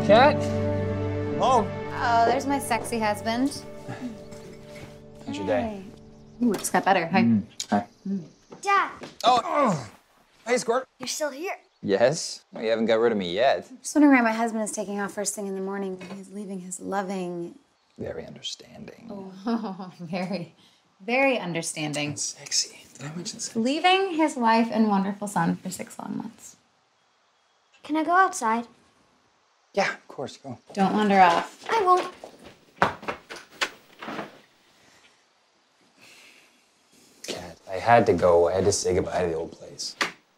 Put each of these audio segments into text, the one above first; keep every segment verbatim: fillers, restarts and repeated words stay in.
Cat? Home. Oh, there's my sexy husband. How's your day? Ooh, it just got better. Hi. Mm. Hi. Mm. Dad. Oh, oh. Hey, Squirt. You're still here. Yes? Well, you haven't got rid of me yet. I'm just wondering why my husband is taking off first thing in the morning when he's leaving his loving... Very understanding. Oh, very, very understanding. That's sexy. Did I mention sexy? Leaving his wife and wonderful son for six long months. Can I go outside? Yeah, of course, go. Don't wander off. I won't. Cat, I had to go. I had to say goodbye to the old place.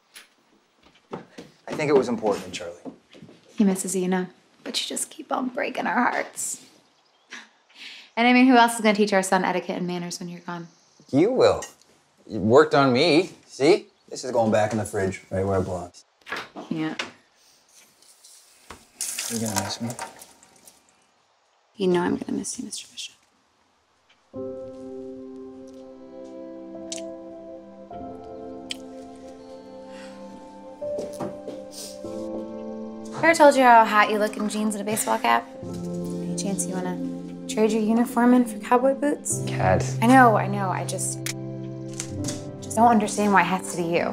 I think it was important, Charlie. He misses you, you know, but you just keep on breaking our hearts. And I mean, who else is going to teach our son etiquette and manners when you're gone? You will. You worked on me. See? This is going back in the fridge, right where it belongs. Yeah. You gonna miss me? You know I'm going to miss you, Mister Bishop. Ever told you how hot you look in jeans and a baseball cap? Any chance you want to trade your uniform in for cowboy boots? Cat. I know, I know. I just... just don't understand why it has to be you.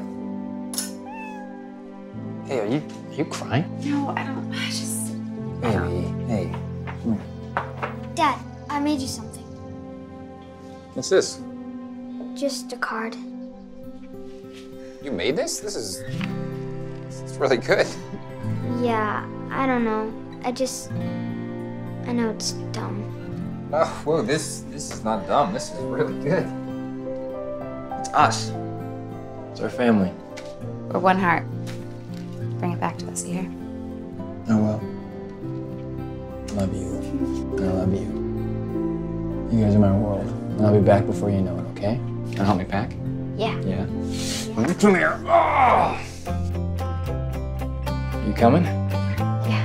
Hey, are you, are you crying? No, I don't... I just... Baby, hey, come here. Dad, I made you something. What's this? Just a card. You made this? This is... this is really good. Yeah, I don't know. I just... I know it's dumb. Oh, whoa, this, this is not dumb. This is really good. It's us. It's our family. We're one heart. Bring it back to us, you hear? Oh, well. I love you. I love you. You guys are my world. And I'll be back before you know it, okay? Can you help me pack? Yeah. Yeah? Come here. Oh! You coming? Yeah.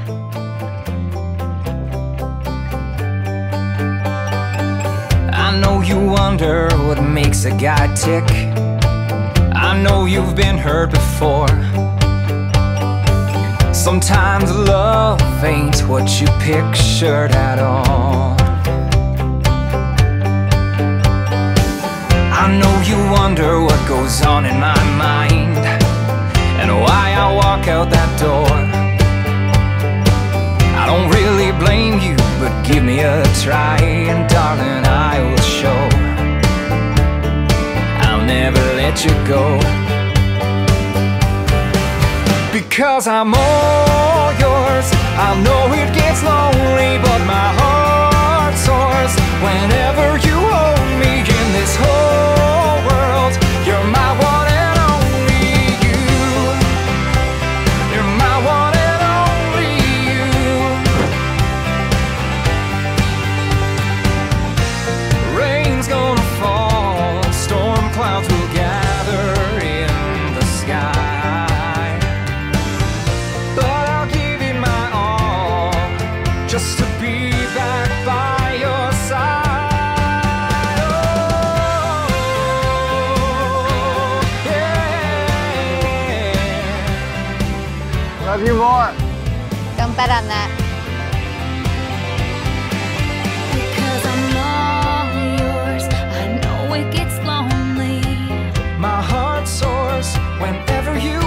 I know you wonder what makes a guy tick. I know you've been hurt before. Sometimes love ain't what you pictured at all. I know you wonder what goes on in my mind and why I walk out that door. I don't really blame you, but give me a try, and darling, I will show. I'll never let you go, because I'm all yours. I know it gets lonely, but my heart soars whenever you hold me in this whole world. You're my one and only you. You're my one and only you. Rain's gonna fall, storm clouds will gather in the sky, but I'll give it my all just to be back by your side. Oh, yeah. Love you more. Don't bet on that. Because I'm all yours, I know it gets lonely. My heart soars whenever you